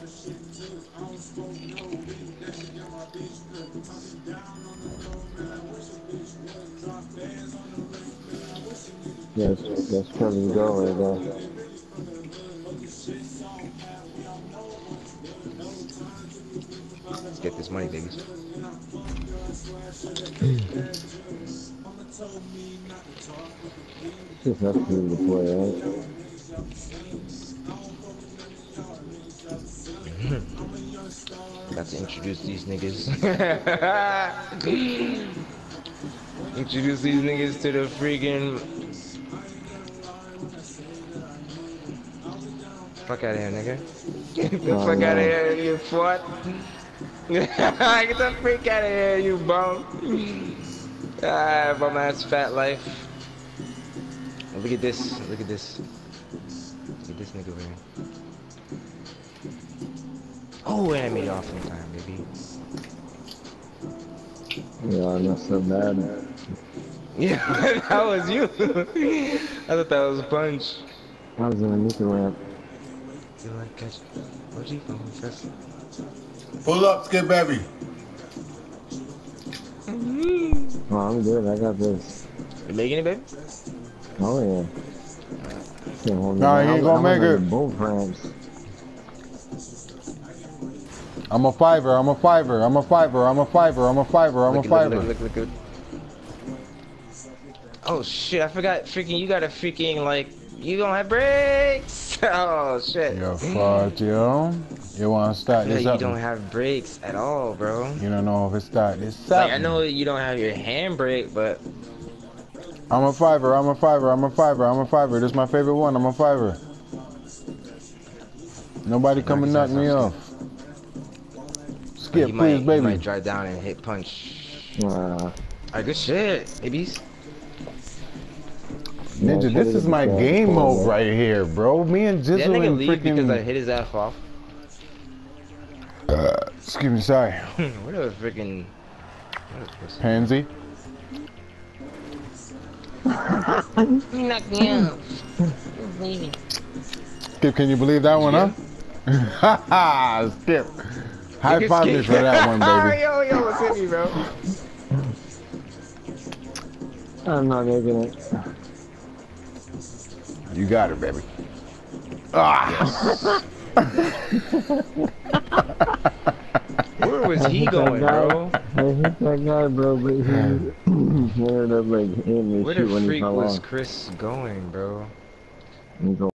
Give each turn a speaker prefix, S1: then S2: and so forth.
S1: Yes, that's coming go right there.
S2: Let's get this money, babies.
S1: Just have to play, right?
S2: About to introduce these niggas. Introduce these niggas to the freaking. Fuck out of here, nigga. Get the
S1: Oh
S2: fuck out of
S1: no.
S2: here, you fuck. Get the freak out of here, you bum. Ah, bum ass fat life. Look at this. Look at this. Look at this nigga over here. Oh, and I made it off in time, baby.
S1: Yeah, I'm not so bad.
S2: Yeah, that was you. I thought that was a punch.
S1: I was in a nuclear ramp.
S2: You like catch? Where'd you go? First?
S3: Pull up, Skip Baby.
S1: Oh, I'm good. I got this.
S2: You making it, baby?
S1: Oh yeah. Can't hold me
S3: Nah,
S1: down.
S3: he ain't gonna make it.
S1: Both ramps.
S3: I'm a fiver. I'm a fiver. I'm a fiver. I'm a fiver. I'm a fiver. I'm a fiver.
S2: Look. Oh shit! I forgot. Freaking, you got a freaking like. You don't have brakes. Oh shit.
S3: Yo, fuck yo. You wanna start this
S2: You
S3: up?
S2: don't have brakes at all, bro.
S3: You don't know if it start this
S2: Like,
S3: up.
S2: I know you don't have your handbrake, but
S3: I'm a fiver. I'm a fiver. I'm a fiver. I'm a fiver. This is my favorite one. I'm a fiver. Nobody come and knock me off. Skip, please,
S2: you
S3: baby.
S2: might drive down and hit punch. Alright, good shit, babies.
S3: Ninja, this is my game mode right here, bro. Me and
S2: Did that
S3: Jizzle
S2: nigga
S3: and
S2: leave because I
S3: freaking.
S2: hit his ass off?
S3: Excuse me, sorry.
S2: What a freaking
S3: Pansy.
S2: You knocked me out.
S3: Skip, can you believe that one, huh? Haha, Skip. High five me for that one, baby.
S2: Yo, what's hit me, bro?
S1: I'm not making it.
S3: You got it, baby. Ah.
S2: Where was he going, bro?
S1: I hit that guy, bro, but he ended up like hitting me.
S2: Where the freak was Chris going, bro?